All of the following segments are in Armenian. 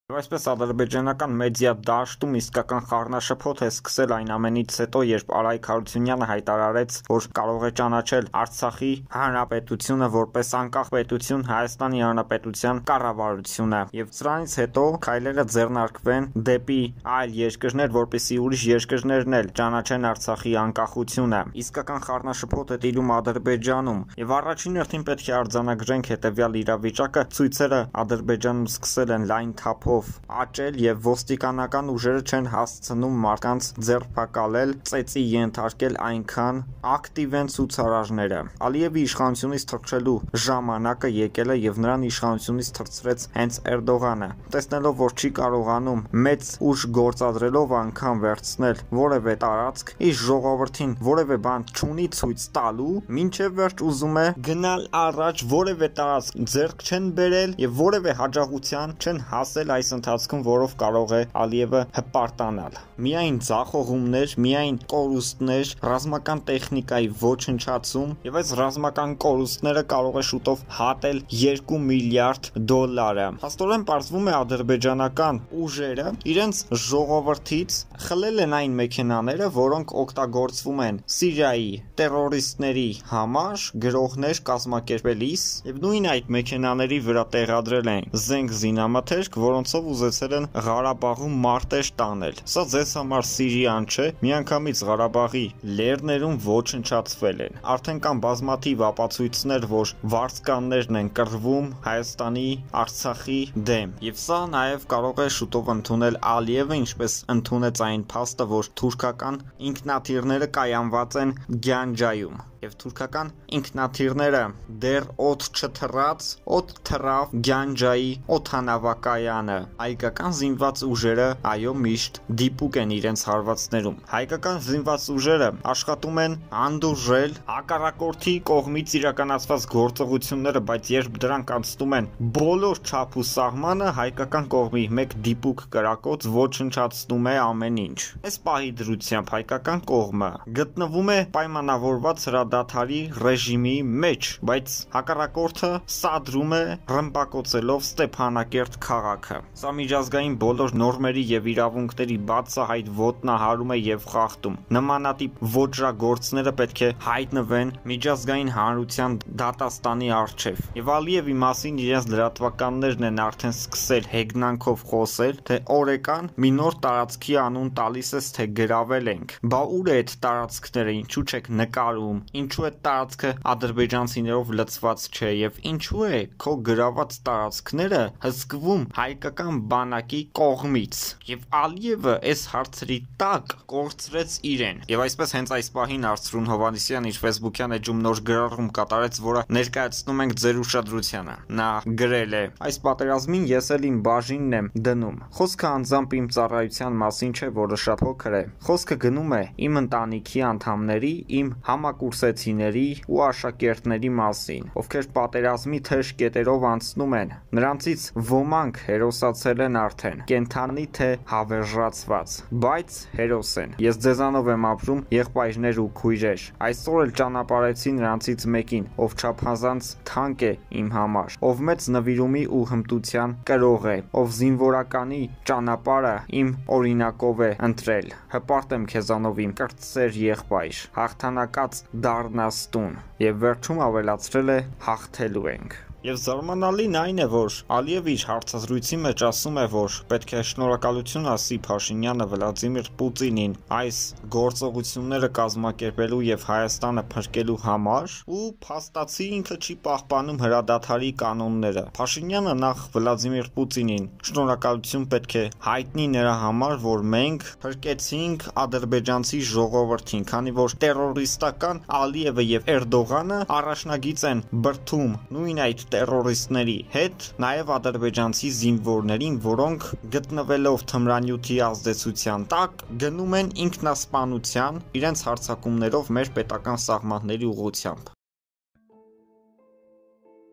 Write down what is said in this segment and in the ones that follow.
Այսպես ադրբեջանական մեդիա դաշտում իսկական խառնաշփոթ է սկսել այն ամենից հետո, երբ Արայք Հարությունյանը հայտարարեց, որ կարող է ճանաչել Արցախի հանրապետությունը որպես անկախ պետություն Հայաստանի Հանրապետության կառավարությունը, եւ սրանից հետո քայլերը ձեռնարկվեն դեպի այլ երկրներ, որպեսզի ուրիշ երկրներն էլ ճանաչեն Արցախի անկախությունը։ Իսկական խառնաշփոթ է տիրում Ադրբեջանում, եւ առաջին հերթին պետք է արձանագրենք հետեւյալ իրավիճակը. ցույցերը Ադրբեջանում սկսել են լայն թափով աճել եւ ոստիկանական ուժերը չեն հասցնում մարդկանց ձերբակալել, ծեծի ենթարկել, այնքան ակտիվ են ցուցարարները։ Ալիևի իշխանությունից թռչելու ժամանակը եկել է եւ նրան իշխանությունից թռցրեց հենց Էրդողանը, տեսնելով, որ չի կարողանում մեծ ուժ գործադրելով անգամ վերցնել որևէ տարածք, իր ժողովրդին որևէ բան չունի ցույց տալու, մինչեւ վերջ ուզում է գնալ առաջ, որևէ տարածք ձեռք չեն բերել եւ որևէ հաջողության չեն հասել այս ընթացքում, որով կարող է Ալիևը հպարտանալ։ Միայն ձախողումներ, միայն կորուստներ, ռազմական տեխնիկայի ոչնչացում եւ այս ռազմական կորուստները կարող է շուտով հատել 2 միլիարդ դոլարը։ Հաստորեն պարզվում է ադրբեջանական ուժերը իրենց ժողովրդից խլել են այն մեքենաները, որոնք օգտագործվում են Սիրիայի տերորիստների համար գրողներ կազմակերպելիս, եւ նույն այդ մեքենաների վրա տեղադրել են զենք զինամթերք, որոնցով ուզեցել են Ղարաբաղում մարտեր տանել։ Սա ձեզ համար Սիրիան չէ, միանգամից Ղարաբաղի լեռներում ոչնչացվել են։ Արդեն կան բազմաթիվ ապացույցներ, որ վարձկաններն են կռվում Հայաստանի, Արցախի դեմ։ Եվ սա նաև կարող է շուտով ընդունել Ալիևը, ինչպես ընդունեց այն փաստը, որ թուրքական ինքնաթիռները կայանված են Գյանջայում։ Եվ թուրքական ինքնաթիռները դեռ օդ չթռած, օդ թռավ Գյանջայի օդանավակայանը։ Հայկական զինված ուժերը այո միշտ դիպուկ են իրենց հարվածներում։ Հայկական զինված ուժերը աշխատում են անդուրժել հակառակորդի կողմից իրականացված գործողությունները, բայց երբ դրանք անցնում են բոլոր չափ ու սահմանը, հայկական կողմի մեկ դիպուկ կրակոց ոչնչացնում է ամեն ինչ։ Այս պահի դրությամբ հայկական կողմը գտնվում է պայմանավորված հրադադարի ռեժիմի մեջ, բայց հակառակորդը սադրում է ռմբակոծելով Ստեփանակերտ քաղաքը։ Սա միջազգային բոլոր նորմերի եւ իրավունքների բացահայտ ոտնահարում է եւ խախտում։ Նմանատիպ ոճրագործները պետք է հայտնվեն միջազգային հանրության դատաստանի առջև։ Եվ Ալիևի մասին իրենց լրատվականներն են արդեն սկսել հեգնանքով խոսել, թե օրեկան մի նոր տարածքի անուն տալիս ես, թե գրավել ենք։ Բա ուր է այդ տարածքները, ինչու չեք նկարում, ինչու է տարածքը ադրբեջանցիներով լցված չէ եւ ինչու է քո գրաված տարածքները հսկվում հայկական բանակի կողմից։ Եվ Ալիևը այս հարցերի տակ կորցրեց իրեն։ Եվ այսպես հենց այս պահին Արծրուն Հովհաննիսյանն իր Facebook-յան էջում նոր գրառում կատարեց, որը ներկայացնում ենք ձեր ուշադրությանը։ Նա գրել է. այս պատերազմին ես էլ իմ բաժինն եմ դնում։ Խոսքը անձամբ իմ ծառայության մասին չէ, որը շատ փոքր է։ Խոսքը գնում է իմ ընտանիքի անդամների, իմ համակուրսեցիների ու աշակերտների մասին, ովքեր պատերազմի թեժ կետերով անցնում են։ Նրանցից ոմանք հերոսացել են արդեն, կենթանի թե հավերժացված, բայց հերոս են։ Ես ձեզանով եմ ապրում, եղբայրներ ու քույրեր։ Այսօր էլ ճանապարհեցի նրանցից մեկին, ով չափազանց թանկ է իմ համար, ով մեծ նվիրումի ու հմտության կրող է, ով զինվորականի ճանապարհը իմ օրինակով է ընտրել։ Հպարտ եմ քեզանով իմ կրտսեր եղբայր, հաղթանակած դառնաս տուն։ Եվ վերջում ավելացրել է հաղթելու ենք։ Եվ զարմանալին այն է, որ Ալիևը իր հարցազրույցի մեջ ասում է, որ պետք է շնորհակալություն ասի Փաշինյանը Վլադիմիր Պուտինին այս գործողությունները կազմակերպելու եւ Հայաստանը փրկելու համար, ու փաստացի ինքը չի պահպանում հրադադարի կանոնները։ Փաշինյանը նախ Վլադիմիր Պուտինին շնորհակալություն պետք է հայտնի նրա համար, որ մենք փրկեցինք ադրբեջանցի ժողովրդին, քանի որ տերորիստական Ալիևը եւ Էրդողանը առաջնագիծ են բրթում նույն այդ տերորիստների հետ, նաև ադրբեջանցի զինվորներին, որոնք գտնվելով թմրանյութի ազդեցության տակ գնում են ինքնասպանության իրենց հարձակումներով մեր պետական սահմանների ուղղությամբ։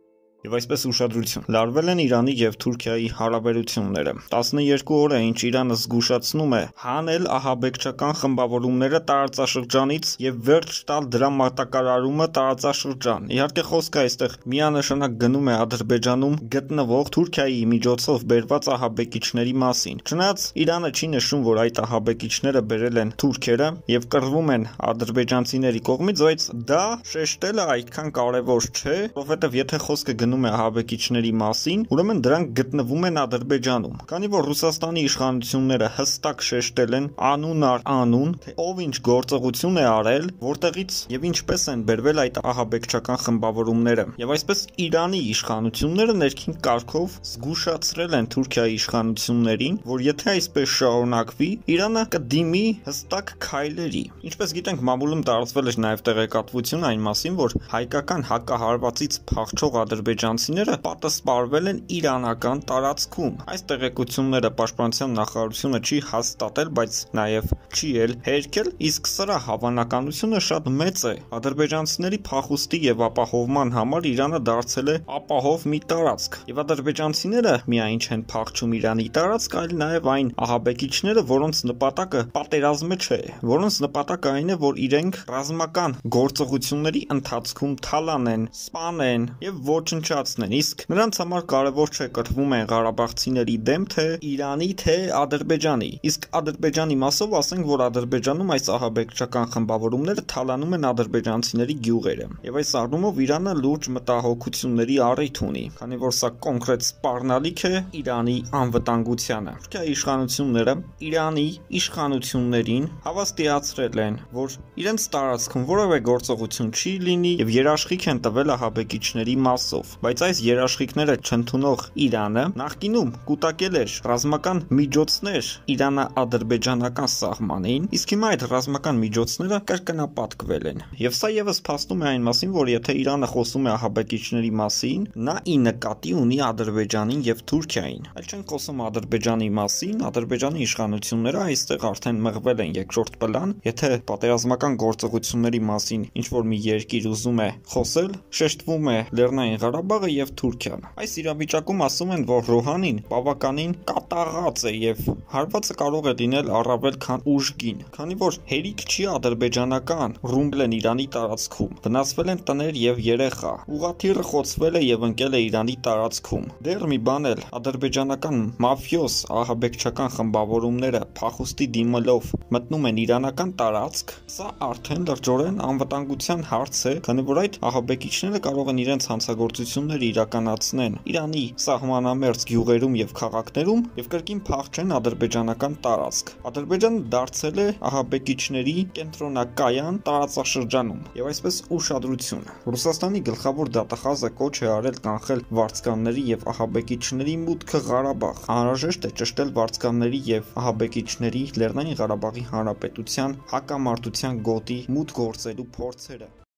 եւ այսպես ուշադրություն։ Լարվել են Իրանի եւ Թուրքիայի հարաբերությունները։ 12 օր է ինչ Իրանը զգուշացնում է հանել ահաբեկչական խմբավորումները տարածաշրջանից եւ վերջ տալ դրա մատակարարումը տարածաշրջան։ Իհարկե խոսքը այստեղ միանշանակ գնում է Ադրբեջանում գտնվող Թուրքիայի միջոցով բերված ահաբեկիչների մասին։ Չնայած Իրանը չի նշում, որ այդ ահաբեկիչները բերել են թուրքերը եւ կռվում են ադրբեջանցիների կողմից, բայց դա շեշտելը այդքան կարևոր չէ, որովհետեւ եթե խոսքը գնում է ահաբեկիչների մասին, ուրեմն դրանք գտնվում են Ադրբեջանում։ Քանի որ Ռուսաստանի իշխանությունները հստակ շեշտել են անուն առ անուն, թե ով ինչ գործողություն է արել, որտեղից եւ ինչպես են բերվել այդ ահաբեկչական խմբավորումները։ Եվ այսպես Իրանի իշխանությունները ներքին կարգով զգուշացրել են Թուրքիայի իշխանություններին, որ եթե այսպես շարունակվի, Իրանը կդիմի հստակ քայլերի։ Ինչպես գիտենք, մամուլում տարածվել էր նաեւ տեղեկատվություն այն մասին, որ հայկական հակահարվածից փախչող ադրբեջանցիները պատասպարվել են իրանական տարածքում։ Այս տեղեկությունները պաշտպանության նախարարությունը չի հաստատել, բայց նաև չի էլ հերքել, իսկ սրա հավանականությունը շատ մեծ է։ Ադրբեջանցիների փախուստի եւ ապահովման համար Իրանը դարձել է ապահով մի տարածք։ Եվ ադրբեջանցիները միայն չեն փախչում Իրանի տարածք, այլ նաև այն ահաբեկիչները, որոնց նպատակը պատերազմը չէ, որոնց նպատակը այն է, որ իրենք ռազմական գործողությունների ընթացքում թալանեն, սպանեն եւ ոչնչացնեն, իսկ նրանց համար կարևոր չէ կռվում են ղարաբաղցիների դեմ, թե Իրանի, թե Ադրբեջանի, իսկ Ադրբեջանի մասով ասենք, որ Ադրբեջանում այս ահաբեկչական խմբավորումները թալանում են ադրբեջանցիների գյուղերը, եւ այս առումով Իրանը լուրջ մտահոգությունների առիթ ունի, քանի որ սա կոնկրետ սպառնալիք է Իրանի անվտանգությանը։ Թուրքիայի իշխանությունները Իրանի իշխանություններին հավաստիացրել են, որ իրենց տարածքում որևէ գործողություն չի լինի եւ երաշխիք են տվել ահաբեկիչների մասով, բայց այս երաշխիքները չընդունող Իրանը նախկինում կուտակել էր ռազմական միջոցներ Իրано-ադրբեջանական սահմանին, իսկ հիմա այդ ռազմական միջոցները կրկնապատկվել են։ Եվ սա եւս փաստում է այն մասին, որ եթե Իրանը խոսում է ահաբեկիչների մասին, նա ի նկատի ունի Ադրբեջանին եւ Թուրքիային։ Այլ չեն խոսում Ադրբեջանի մասին, Ադրբեջանի իշխանությունները այստեղ արդեն մղվել են երկրորդ պլան, եթե պատերազմական գործողությունների մասին ինչ որ մի երկիր ուզում է խոսել, շեշտվում է Լեռնային Ղարաբաղը եւ Թուրքիան։ Այս իրավիճակում ասում են, որ Ռոհանին բավականին կատաղած է եւ հարվածը կարող է լինել առավել քան ուժգին, քանի որ հերիք չի ադրբեջանական ռումբել են Իրանի տարածքում, վնասվել են տներ եւ երեխա, ուղղաթիռը խոցվել է եւ ընկել է Իրանի տարածքում։ Դեռ մի բան էլ, ադրբեջանական մաֆիոզ ահաբեկչական խմբավորումները փախուստի դիմելով մտնում են իրանական տարածք, սա արդեն լրջորեն անվտանգության հարց է, քանի որ այդ ահաբեկիչները կարող են իրենց հանցագործությունները իրականացնեն Իրանի սահմանամերձ գյուղերում եւ քաղաքներում եւ կրկին փախչեն ադրբեջանական տարածք։ Ադրբեջանը դարձել է ահաբեկիչների կենտրոնակայան տարածաշրջանում եւ այսպես ուշադրություն։ Ռուսաստանի գլխավոր դատախազը կոչ է արել կանխել վարձկանների եւ ահաբեկիչների մուտքը Ղարաբաղ։ Անհրաժեշտ է ճշտել վարձկանների եւ ահաբեկիչների Լեռնային Ղարաբաղի Հանրապետության հակամարտության գոտի մուտք գործելու փորձերը։